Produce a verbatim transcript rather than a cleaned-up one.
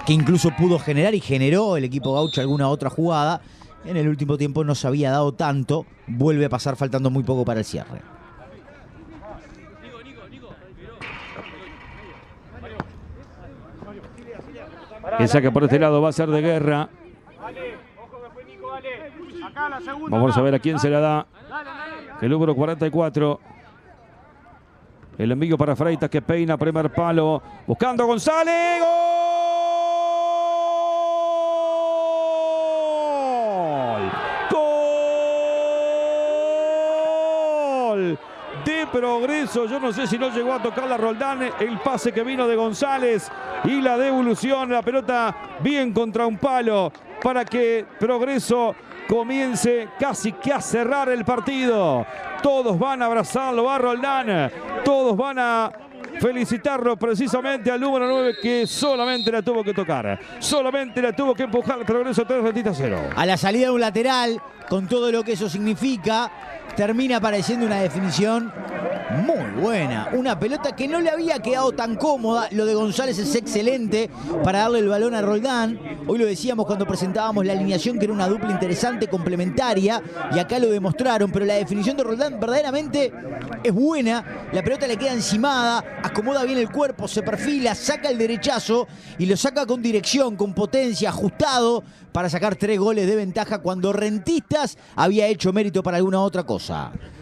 que incluso pudo generar y generó el equipo gaucho alguna otra jugada. En el último tiempo no se había dado tanto. Vuelve a pasar faltando muy poco para el cierre. El saque por este lado va a ser de Guerra. Vamos a ver a quién se la da. El número cuarenta y cuatro. El envío para Freitas que peina primer palo. Buscando a González. ¡Gol! De Progreso. Yo no sé si no llegó a tocar la Roldán. El pase que vino de González. Y la devolución. La pelota bien contra un palo. Para que Progreso comience casi que a cerrar el partido. Todos van a abrazarlo a Roldán. Todos van a felicitarlo precisamente al número nueve que solamente la tuvo que tocar. Solamente la tuvo que empujar. Progreso tres retitas a cero. A la salida de un lateral, con todo lo que eso significa, termina apareciendo una definición muy buena. Una pelota que no le había quedado tan cómoda. Lo de González es excelente para darle el balón a Roldán. Hoy lo decíamos cuando presentábamos la alineación, que era una dupla interesante, complementaria, y acá lo demostraron. Pero la definición de Roldán verdaderamente es buena. La pelota le queda encimada, acomoda bien el cuerpo, se perfila, saca el derechazo y lo saca con dirección, con potencia, ajustado, para sacar tres goles de ventaja cuando Rentistas había hecho mérito para alguna otra cosa.